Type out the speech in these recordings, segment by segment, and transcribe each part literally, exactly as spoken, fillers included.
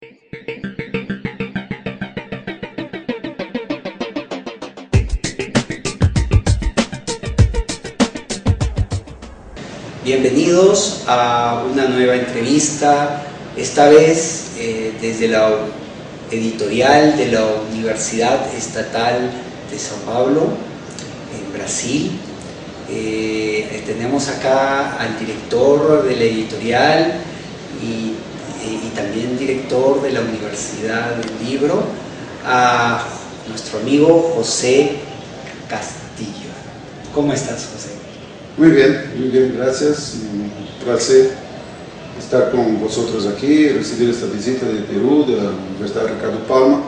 Bienvenidos a una nueva entrevista, esta vez eh, desde la editorial de la Universidad Estatal de São Paulo, en Brasil. Eh, tenemos acá al director de la editorial y, y también director de la Universidad del Libro, a nuestro amigo José Castillo. ¿Cómo estás, José? Muy bien, muy bien, gracias. Un placer estar con vosotros aquí, recibir esta visita de Perú, de la Universidad Ricardo Palma,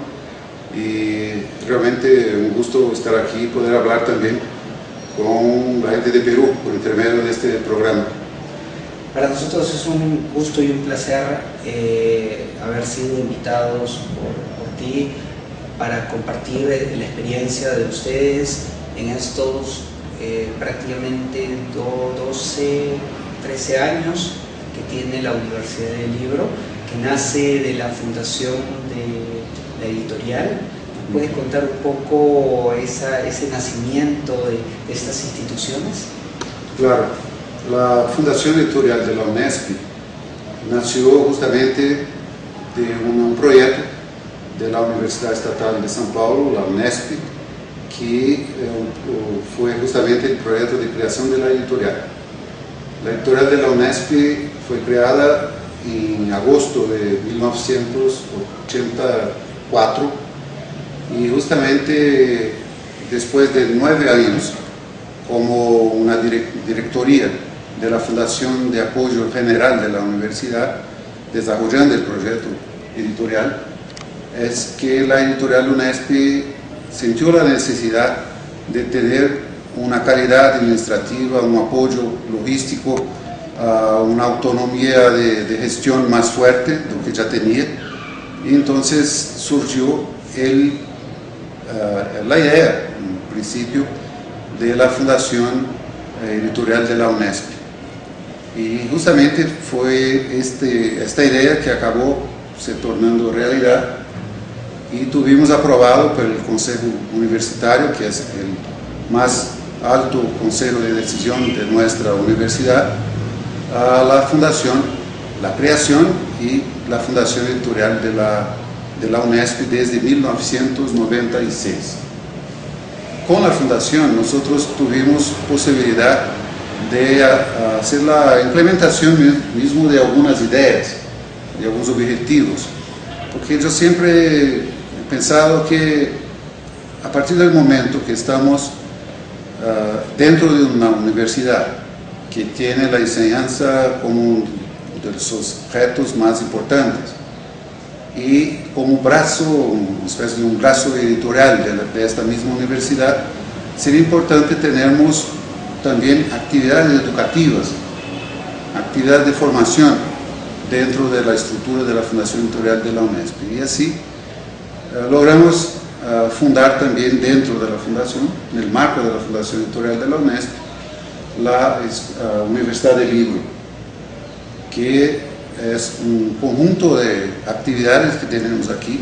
y realmente un gusto estar aquí y poder hablar también con la gente de Perú por intermedio de este programa. Para nosotros es un gusto y un placer eh, haber sido invitados por, por ti para compartir la experiencia de ustedes en estos Eh, prácticamente doce, trece años que tiene la Universidad del Libro, que nace de la fundación de la editorial. ¿Puedes contar un poco esa, ese nacimiento de, de estas instituciones? Claro, la Fundación Editorial de la UNESP nació justamente de un, un proyecto de la Universidad Estatal de São Paulo, la UNESP, que eh, fue justamente el proyecto de creación de la editorial. La editorial de la UNESP fue creada en agosto de mil novecientos ochenta y cuatro y justamente después de nueve años como una directoría de la Fundación de Apoyo General de la Universidad, desarrollando el proyecto editorial, es que la editorial UNESP sintió la necesidad de tener una calidad administrativa, un apoyo logístico, uh, una autonomía de, de gestión más fuerte de lo que ya tenía, y entonces surgió el, uh, la idea, en principio, de la Fundación Editorial de la UNESP. Y justamente fue este, esta idea que acabó se tornando realidad, y tuvimos aprobado por el Consejo Universitario, que es el más alto consejo de decisión de nuestra universidad, a la fundación, la creación y la fundación editorial de la, de la UNESP desde mil novecientos noventa y seis. Con la fundación nosotros tuvimos posibilidad de hacer la implementación mismo de algunas ideas, de algunos objetivos, porque yo siempre pensado que a partir del momento que estamos uh, dentro de una universidad que tiene la enseñanza como uno de sus objetos más importantes y como brazo, una especie de un brazo editorial de, la, de esta misma universidad, sería importante tenermos también actividades educativas, actividades de formación dentro de la estructura de la Fundación Editorial de la UNESP, y así Uh, logramos uh, fundar también dentro de la fundación, en el marco de la Fundación Editorial de la UNESP, la uh, Universidad del Libro, que es un conjunto de actividades que tenemos aquí,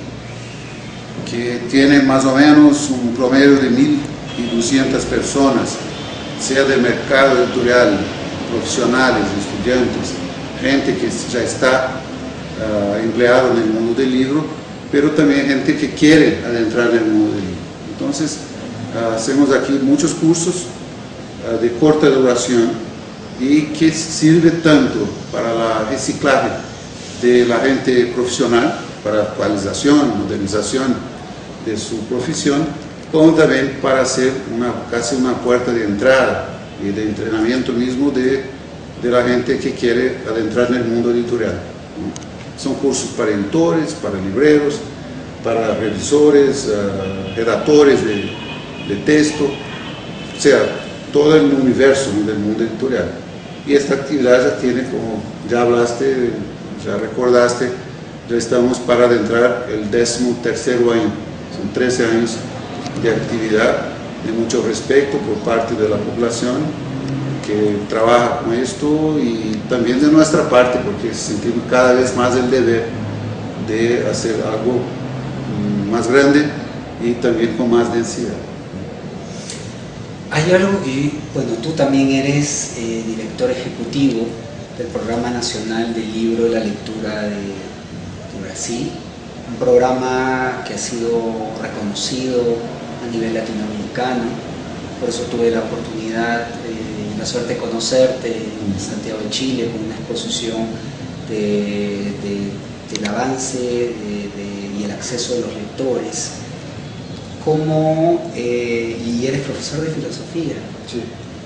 que tiene más o menos un promedio de mil doscientas personas, sea del mercado editorial, profesionales, estudiantes, gente que ya está uh, empleada en el mundo del libro, pero también gente que quiere adentrar en el mundo del libro. Entonces, uh, hacemos aquí muchos cursos uh, de corta duración y que sirve tanto para la reciclaje de la gente profesional, para actualización, modernización de su profesión, como también para hacer una, casi una puerta de entrada y de entrenamiento mismo de, de la gente que quiere adentrar en el mundo editorial, ¿no? Son cursos para editores, para libreros, para revisores, uh, redactores de, de texto, o sea, todo el universo del mundo editorial. Y esta actividad ya tiene, como ya hablaste, ya recordaste, ya estamos para adentrar el décimo tercero año. Son trece años de actividad, de mucho respeto por parte de la población que trabaja con esto, y también de nuestra parte, porque sentimos cada vez más el deber de hacer algo más grande y también con más densidad. Hay algo que, bueno, tú también eres eh, director ejecutivo del Programa Nacional del Libro de la Lectura de, de Brasil, un programa que ha sido reconocido a nivel latinoamericano. Por eso tuve la oportunidad, eh, la suerte de conocerte en Santiago de Chile con una exposición de, de, del avance de, de, y el acceso de los lectores. ¿Cómo, eh, y eres profesor de filosofía, sí.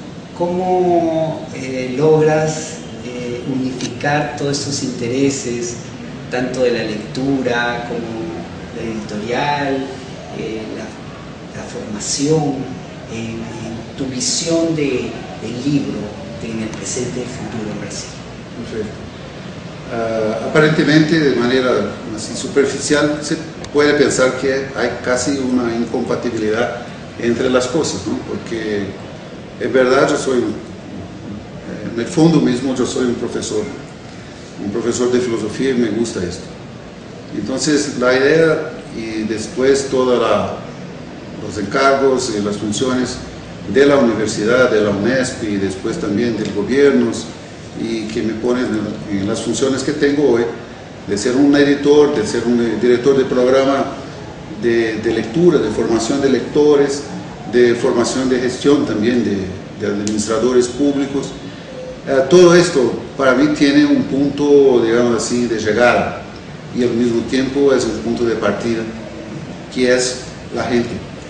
¿Cómo eh, logras eh, unificar todos estos intereses, tanto de la lectura como la editorial, eh, la, la formación, en, en tu visión de, del libro en el presente y el futuro en Brasil? Perfecto. Uh, aparentemente, de manera así superficial, se puede pensar que hay casi una incompatibilidad entre las cosas, ¿no? Porque en verdad yo soy, en el fondo mismo yo soy un profesor, un profesor de filosofía y me gusta esto. Entonces la idea y después todos los encargos y las funciones de la universidad, de la UNESP y después también del gobierno y que me ponen en las funciones que tengo hoy, de ser un editor, de ser un director de programa de, de lectura, de formación de lectores, de formación de gestión también de, de administradores públicos. Eh, todo esto para mí tiene un punto, digamos así, de llegada y al mismo tiempo es un punto de partida, que es la gente,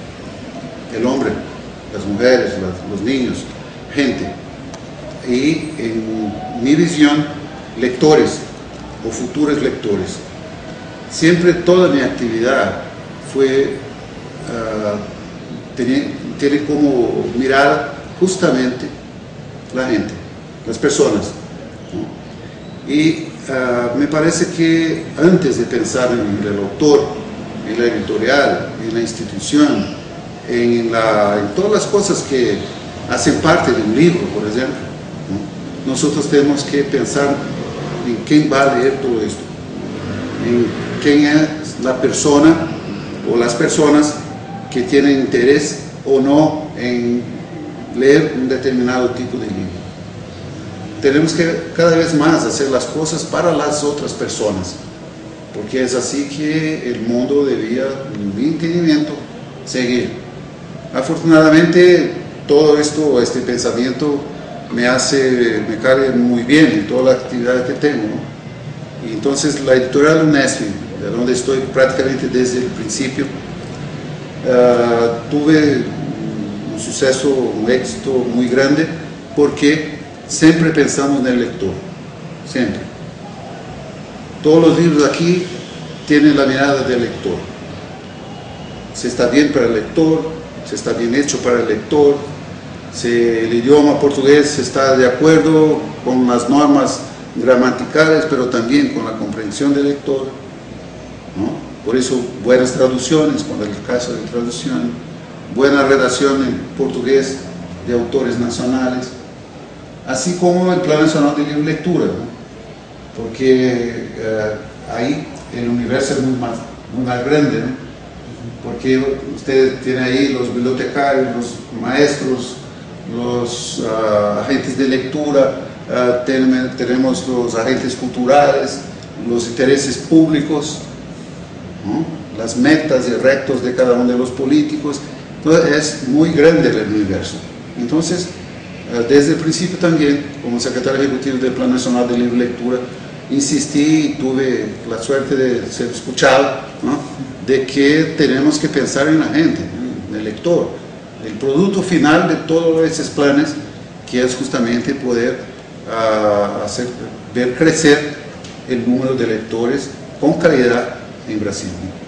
el hombre, las mujeres, las, los niños, gente. Y en mi visión, lectores o futuros lectores. Siempre toda mi actividad fue, uh, tiene, tiene como mirar justamente la gente, las personas, ¿no? Y uh, me parece que antes de pensar en el autor, en la editorial, en la institución, en, la, en todas las cosas que hacen parte de un libro, por ejemplo, ¿no? Nosotros tenemos que pensar en quién va a leer todo esto, en quién es la persona o las personas que tienen interés o no en leer un determinado tipo de libro. Tenemos que cada vez más hacer las cosas para las otras personas, porque es así que el mundo debía, en mi entendimiento, seguir. Afortunadamente, todo esto, este pensamiento, me hace, me cae muy bien en toda la actividad que tengo, ¿no? Y entonces la editorial UNESP, de donde estoy prácticamente desde el principio, uh, tuve un suceso, un éxito muy grande, porque siempre pensamos en el lector, siempre. Todos los libros aquí tienen la mirada del lector. Si está bien para el lector, si está bien hecho para el lector, si el idioma portugués está de acuerdo con las normas gramaticales, pero también con la comprensión del lector, ¿no? Por eso, buenas traducciones, cuando es el caso de traducción, buena redacción en portugués de autores nacionales, así como el Plan Nacional de Libro y Lectura, ¿no? Porque eh, ahí el universo es muy más, muy más grande, ¿no? Porque usted tiene ahí los bibliotecarios, los maestros, los uh, agentes de lectura, uh, ten, tenemos los agentes culturales, los intereses públicos, ¿no? Las metas y retos de cada uno de los políticos. Entonces es muy grande el universo. Entonces, uh, desde el principio también, como secretario ejecutivo del Plan Nacional de Libro y Lectura, insistí y tuve la suerte de ser escuchado, ¿no? De que tenemos que pensar en la gente, en el lector, el producto final de todos esos planes, que es justamente poder uh, hacer, ver crecer el número de lectores con calidad en Brasil.